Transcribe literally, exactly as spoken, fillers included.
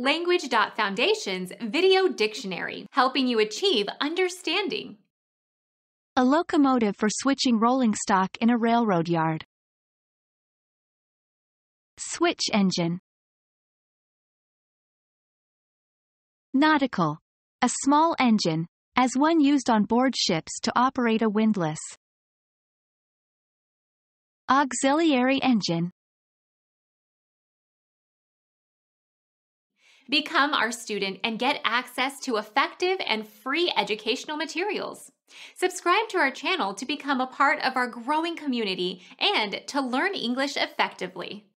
Language.Foundation's Video Dictionary, helping you achieve understanding. A locomotive for switching rolling stock in a railroad yard. Switch engine. Nautical. A small engine, as one used on board ships to operate a windlass. Auxiliary engine. Become our student and get access to effective and free educational materials. Subscribe to our channel to become a part of our growing community and to learn English effectively.